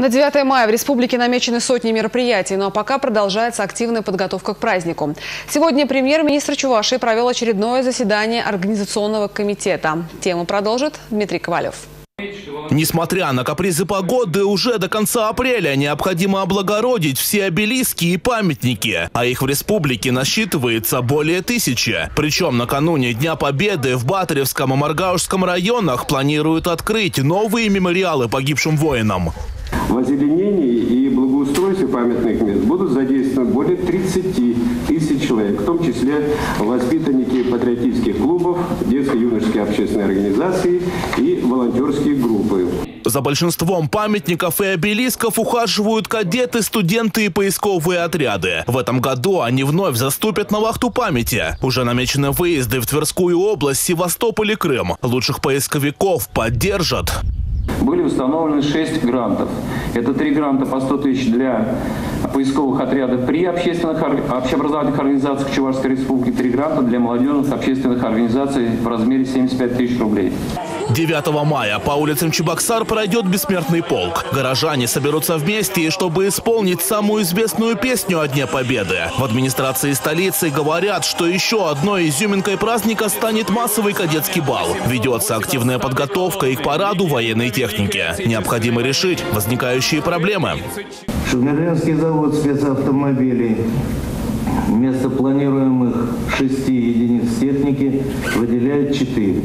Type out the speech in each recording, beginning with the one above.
На 9 мая в республике намечены сотни мероприятий, но пока продолжается активная подготовка к празднику. Сегодня премьер-министр Чувашии провел очередное заседание Организационного комитета. Тему продолжит Дмитрий Ковалев. Несмотря на капризы погоды, уже до конца апреля необходимо облагородить все обелиски и памятники, а их в республике насчитывается более 1000. Причем накануне Дня Победы в Батаревском и Маргаушском районах планируют открыть новые мемориалы погибшим воинам. В озеленении и благоустройстве памятных мест будут задействованы более 30 тысяч человек, в том числе воспитанники патриотических клубов, детско-юношеские общественные организации и волонтерские группы. За большинством памятников и обелисков ухаживают кадеты, студенты и поисковые отряды. В этом году они вновь заступят на вахту памяти. Уже намечены выезды в Тверскую область, Севастополь и Крым. Лучших поисковиков поддержат. Были установлены 6 грантов. Это 3 гранта по 100 тысяч для поисковых отрядов при общеобразовательных организациях Чувашской республики, 3 гранта для молодежных общественных организаций в размере 75 тысяч рублей. 9 мая по улицам Чебоксар пройдет бессмертный полк. Горожане соберутся вместе, чтобы исполнить самую известную песню о Дне Победы. В администрации столицы говорят, что еще одной изюминкой праздника станет массовый кадетский бал. Ведется активная подготовка и к параду военной техники. Необходимо решить возникающие проблемы. Шумерлинский завод спецавтомобилей. Вместо планируемых 6 единиц техники выделяет 4.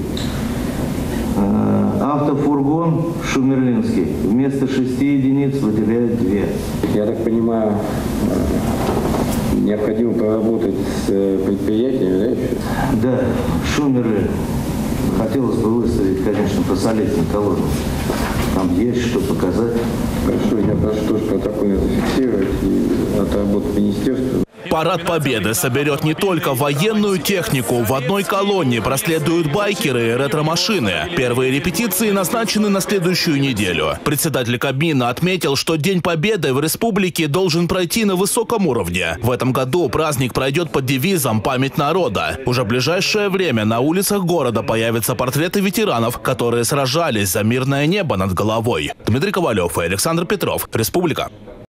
Автофургон Шумерлинский вместо 6 единиц выделяет 2. Я так понимаю, необходимо поработать с предприятиями, да? Да, Шумеры хотелось бы выставить, конечно, посолидную колонну. Там есть что показать. Хорошо, я прошу тоже протокол зафиксировать и отработать министерство. Парад Победы соберет не только военную технику. В одной колонне проследуют байкеры и ретро-машины. Первые репетиции назначены на следующую неделю. Председатель Кабмина отметил, что День Победы в республике должен пройти на высоком уровне. В этом году праздник пройдет под девизом «Память народа». Уже в ближайшее время на улицах города появятся портреты ветеранов, которые сражались за мирное небо над головой. Дмитрий Ковалев и Александр Петров. Республика.